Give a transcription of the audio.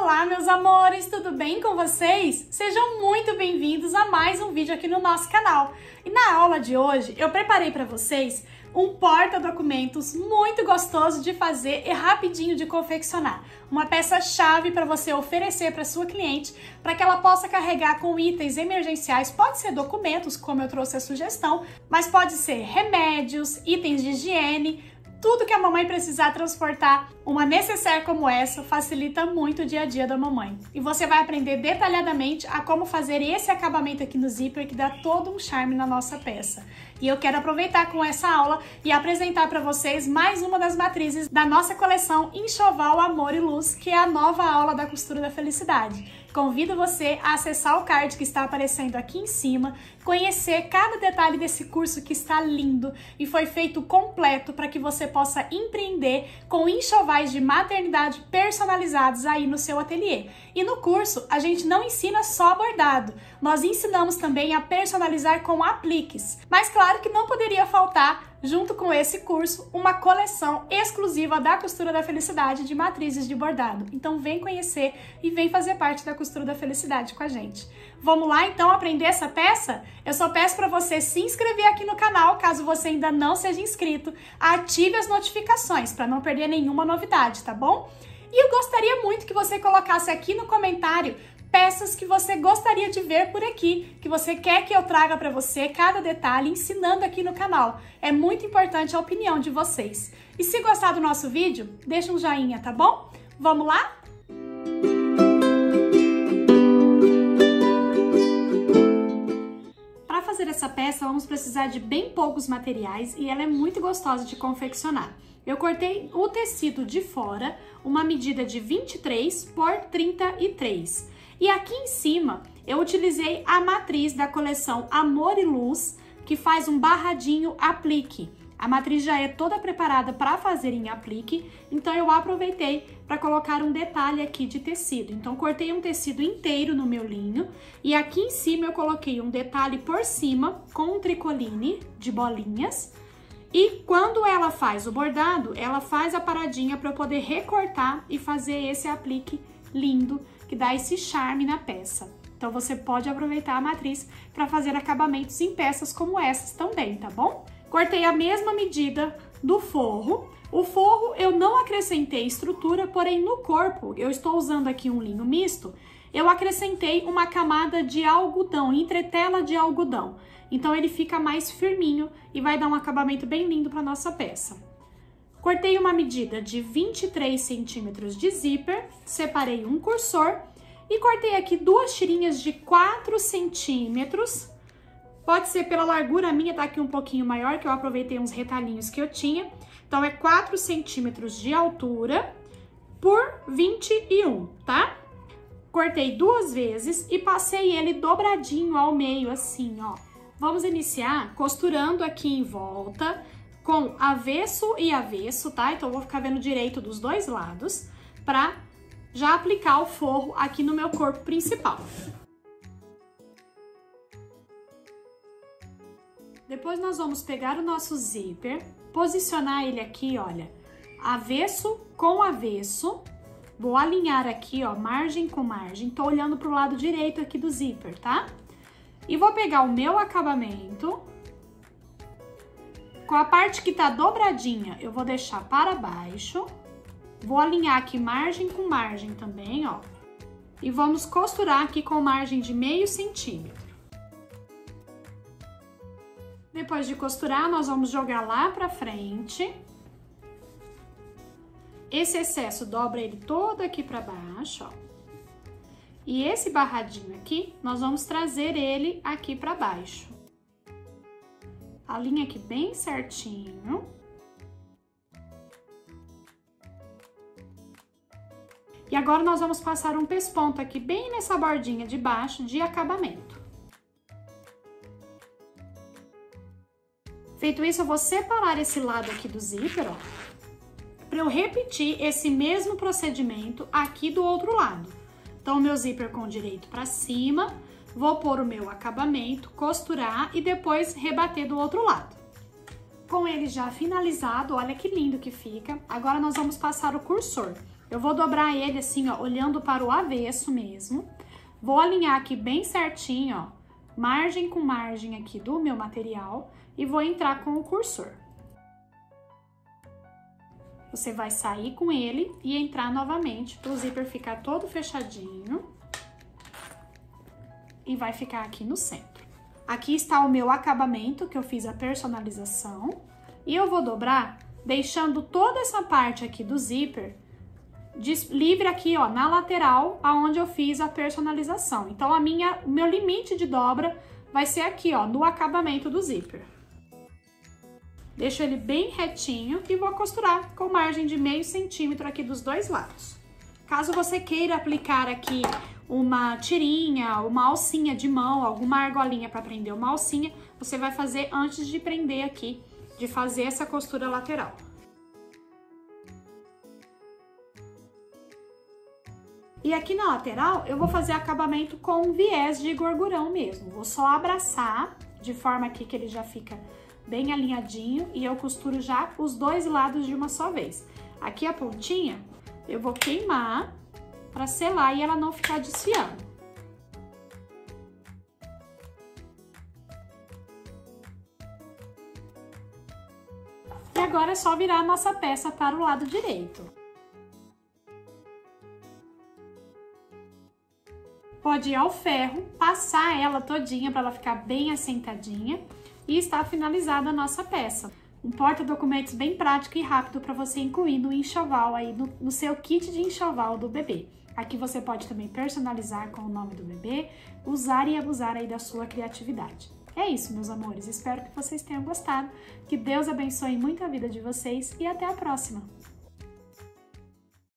Olá, meus amores, tudo bem com vocês? Sejam muito bem-vindos a mais um vídeo aqui no nosso canal. E na aula de hoje, eu preparei para vocês um porta-documentos muito gostoso de fazer e rapidinho de confeccionar. Uma peça-chave para você oferecer para sua cliente, para que ela possa carregar com itens emergenciais. Pode ser documentos, como eu trouxe a sugestão, mas pode ser remédios, itens de higiene, tudo que a mamãe precisar transportar. Uma necessaire como essa facilita muito o dia a dia da mamãe. E você vai aprender detalhadamente a como fazer esse acabamento aqui no zíper que dá todo um charme na nossa peça. E eu quero aproveitar com essa aula e apresentar para vocês mais uma das matrizes da nossa coleção Enxoval Amor e Luz, que é a nova aula da costura da felicidade. Convido você a acessar o card que está aparecendo aqui em cima, conhecer cada detalhe desse curso que está lindo e foi feito completo para que você possa empreender com enxovais de maternidade personalizados aí no seu ateliê. E no curso, a gente não ensina só bordado, nós ensinamos também a personalizar com apliques. Mas claro que não poderia faltar, junto com esse curso, uma coleção exclusiva da Costura da Felicidade de matrizes de bordado. Então vem conhecer e vem fazer parte da Costura da Felicidade com a gente. Vamos lá então aprender essa peça? Eu só peço para você se inscrever aqui no canal, caso você ainda não seja inscrito, ative as notificações para não perder nenhuma novidade, tá bom? E eu gostaria muito que você colocasse aqui no comentário peças que você gostaria de ver por aqui, que você quer que eu traga para você cada detalhe ensinando aqui no canal. É muito importante a opinião de vocês. E se gostar do nosso vídeo, deixa um joinha, tá bom? Vamos lá? Para fazer essa peça, vamos precisar de bem poucos materiais e ela é muito gostosa de confeccionar. Eu cortei o tecido de fora, uma medida de 23 por 33. E aqui em cima, eu utilizei a matriz da coleção Amor e Luz, que faz um barradinho aplique. A matriz já é toda preparada para fazer em aplique, então eu aproveitei para colocar um detalhe aqui de tecido. Então, cortei um tecido inteiro no meu linho e aqui em cima eu coloquei um detalhe por cima com um tricoline de bolinhas. E quando ela faz o bordado, ela faz a paradinha para eu poder recortar e fazer esse aplique lindo, que dá esse charme na peça. Então você pode aproveitar a matriz para fazer acabamentos em peças como essas também, tá bom? Cortei a mesma medida do forro. O forro eu não acrescentei estrutura, porém no corpo, eu estou usando aqui um linho misto, eu acrescentei uma camada de algodão, entretela de algodão. Então ele fica mais firminho e vai dar um acabamento bem lindo para nossa peça. Cortei uma medida de 23 centímetros de zíper, separei um cursor e cortei aqui duas tirinhas de 4 centímetros. Pode ser pela largura, a minha tá aqui um pouquinho maior, que eu aproveitei uns retalhinhos que eu tinha. Então é 4 centímetros de altura por 21, tá? Cortei duas vezes e passei ele dobradinho ao meio, assim, ó. Vamos iniciar costurando aqui em volta, com avesso e avesso, tá? Então, eu vou ficar vendo direito dos dois lados, pra já aplicar o forro aqui no meu corpo principal. Depois, nós vamos pegar o nosso zíper, posicionar ele aqui, olha, avesso com avesso. Vou alinhar aqui, ó, margem com margem. Tô olhando pro lado direito aqui do zíper, tá? E vou pegar o meu acabamento. Com a parte que tá dobradinha, eu vou deixar para baixo. Vou alinhar aqui margem com margem também, ó. E vamos costurar aqui com margem de meio centímetro. Depois de costurar, nós vamos jogar lá pra frente. Esse excesso, dobra ele todo aqui pra baixo, ó. E esse barradinho aqui, nós vamos trazer ele aqui pra baixo. Alinha aqui bem certinho. E agora nós vamos passar um pesponto aqui bem nessa bordinha de baixo de acabamento. Feito isso, eu vou separar esse lado aqui do zíper, ó, para eu repetir esse mesmo procedimento aqui do outro lado. Então, o meu zíper com o direito para cima, vou pôr o meu acabamento, costurar e depois rebater do outro lado. Com ele já finalizado, olha que lindo que fica. Agora nós vamos passar o cursor. Eu vou dobrar ele assim, ó, olhando para o avesso mesmo. Vou alinhar aqui bem certinho, ó, margem com margem aqui do meu material e vou entrar com o cursor. Você vai sair com ele e entrar novamente para o zíper ficar todo fechadinho e vai ficar aqui no centro. Aqui está o meu acabamento que eu fiz a personalização e eu vou dobrar deixando toda essa parte aqui do zíper livre aqui, ó, na lateral, aonde eu fiz a personalização. Então, o meu limite de dobra vai ser aqui, ó, no acabamento do zíper. Deixo ele bem retinho e vou costurar com margem de meio centímetro aqui dos dois lados. Caso você queira aplicar aqui uma tirinha, uma alcinha de mão, alguma argolinha para prender uma alcinha, você vai fazer antes de prender aqui, de fazer essa costura lateral. E aqui na lateral, eu vou fazer acabamento com um viés de gorgurão mesmo. Vou só abraçar, de forma aqui que ele já fica bem alinhadinho, e eu costuro já os dois lados de uma só vez. Aqui a pontinha, eu vou queimar para selar e ela não ficar desfiando. E agora é só virar a nossa peça para o lado direito. Pode ir ao ferro, passar ela todinha para ela ficar bem assentadinha e está finalizada a nossa peça. Um porta-documentos bem prático e rápido para você incluir no enxoval aí, no seu kit de enxoval do bebê. Aqui você pode também personalizar com o nome do bebê, usar e abusar aí da sua criatividade. É isso, meus amores. Espero que vocês tenham gostado. Que Deus abençoe muito a vida de vocês e até a próxima!